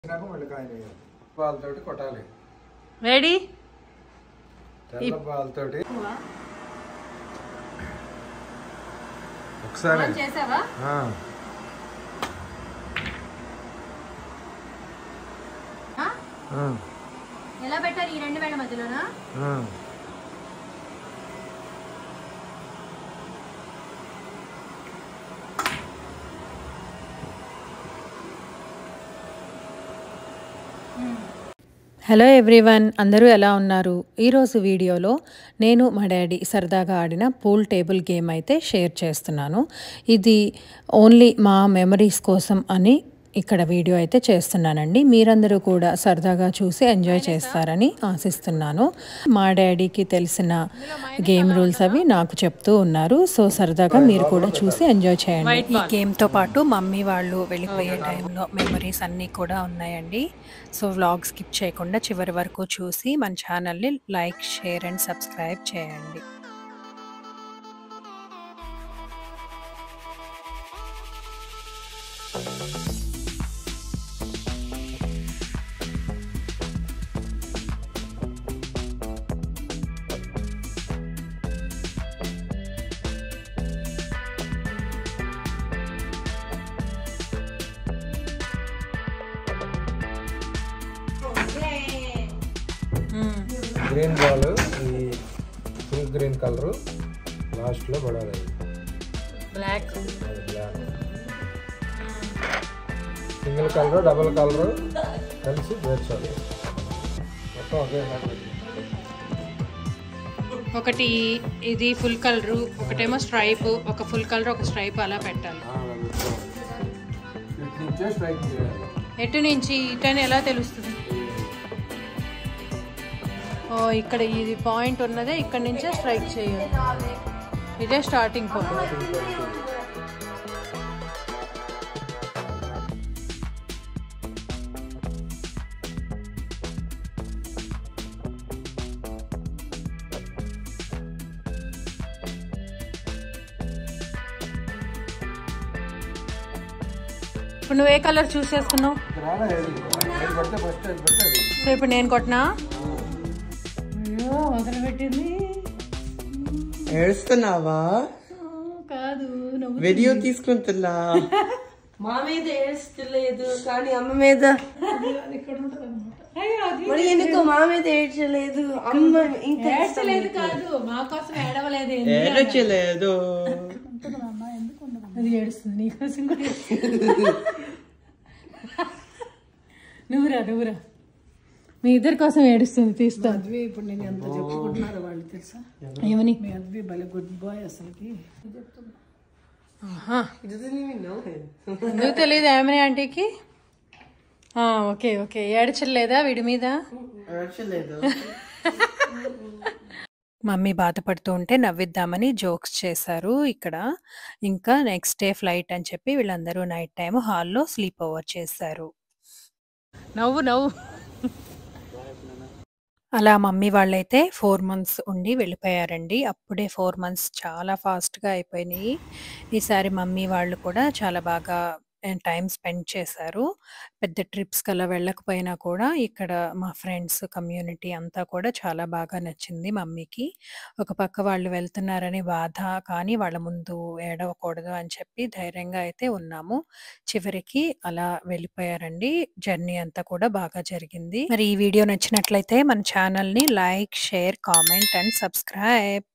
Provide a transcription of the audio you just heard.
పాలతోటి కొట్టాలి. రెడీ తెల్ల పాలతోటి ఒకసారి చేసావా? ఎలా పెట్టారు ఈ రెండు వేల మధ్యలోనా? హలో ఎవ్రీవన్, అందరూ ఎలా ఉన్నారు? ఈరోజు వీడియోలో నేను మా డాడీ సరదాగా ఆడిన పూల్ టేబుల్ గేమ్ అయితే షేర్ చేస్తున్నాను. ఇది ఓన్లీ మా మెమరీస్ కోసం అని ఇక్కడ వీడియో అయితే చేస్తున్నానండి. మీరందరూ కూడా సరదాగా చూసి ఎంజాయ్ చేస్తారని ఆశిస్తున్నాను. మా డాడీకి తెలిసిన గేమ్ రూల్స్ అవి నాకు చెప్తూ ఉన్నారు. సో సరదాగా మీరు కూడా చూసి ఎంజాయ్ చేయండి. ఈ గేమ్తో పాటు మమ్మీ వాళ్ళు వెళ్ళిపోయే టైంలో మెమరీస్ అన్నీ కూడా ఉన్నాయండి. సో వ్లాగ్ స్కిప్ చేయకుండా చివరి వరకు చూసి మన ఛానల్ని లైక్, షేర్ అండ్ సబ్స్క్రైబ్ చేయండి. గ్రీన్ బాల్, ఈ ఫుల్ గ్రీన్ కలర్ లాస్ట్ లో పడాలి. Black, single colour, double colour కలిసి పేర్చాలి. మొత్తం ఒకే ఒకటి ఇది ఫుల్ కలరు, ఒకటేమో స్ట్రైప్, ఒక ఫుల్ కలర్ ఒక స్ట్రైప్ అలా పెట్టాలి. స్ట్రైక్ చేయాలి. ఎటు నుంచి ఇటని ఎలా తెలుస్తుంది? ఇక్కడ ఇది పాయింట్ ఉన్నదే, ఇక్కడ నుంచే స్ట్రైక్ చేయాలి. ఇదే స్టార్టింగ్ పాయింట్. ఇప్పుడు నువ్వు ఏ కలర్ చూస్ చేసుకున్నావు? సో ఇప్పుడు నేను కొట్టినా వదిలిపెట్టింది. ఏడుస్తున్నావా? కాదు, వీడియో తీసుకుంటున్నా. మా మీద ఏడ్చలేదు కానీ అమ్మ మీద. మరి ఎందుకు మా మీద ఏడ్చలేదు? అమ్మ ఏడ్చలేదు కాదు, మా కోసం ఏడవలేదు. ఏడ్చలేదు. అది ఏడుస్తుంది నీకోసం కూడా. నువ్వురా మీ ఇద్దరి కోసం ఏడుస్తుంది. తీస్తా. ఇప్పుడు నేను ఎంత చెప్పుకుంటున్నారో వాళ్ళు తెలుసా? ఏమని? మీ అద్వి భలే గుడ్ బాయ్ అసలుకి. ఎందుకు తెలియదు ఏమని ఆంటీకి? ఓకే ఓకే, ఏడ్చలేదా వీడి మీద? ఏడ్చలేదు. మమ్మీ బాధపడుతూ ఉంటే నవ్విద్దామని జోక్స్ చేశారు ఇక్కడ. ఇంకా నెక్స్ట్ డే ఫ్లైట్ అని చెప్పి వీళ్ళందరూ నైట్ టైం హాల్లో స్లీప్ ఓవర్ చేశారు. నవ్వు అలా మమ్మీ వాళ్ళైతే 4 months ఉండి వెళ్ళిపోయారండి. అప్పుడే 4 months చాలా ఫాస్ట్గా అయిపోయినాయి. ఈసారి మమ్మీ వాళ్ళు కూడా చాలా బాగా టైం స్పెండ్ చేశారు. పెద్ద ట్రిప్స్కి అలా వెళ్ళకపోయినా కూడా ఇక్కడ మా ఫ్రెండ్స్ కమ్యూనిటీ అంతా కూడా చాలా బాగా నచ్చింది మమ్మీకి. ఒక పక్క వాళ్ళు వెళ్తున్నారని బాధ, కానీ వాళ్ళ ముందు ఏడవకూడదు అని చెప్పి ధైర్యంగా అయితే ఉన్నాము. చివరికి అలా వెళ్ళిపోయారండి. జర్నీ అంతా కూడా బాగా జరిగింది. మరి ఈ వీడియో నచ్చినట్లయితే మన ఛానల్ని like, share, comment and subscribe.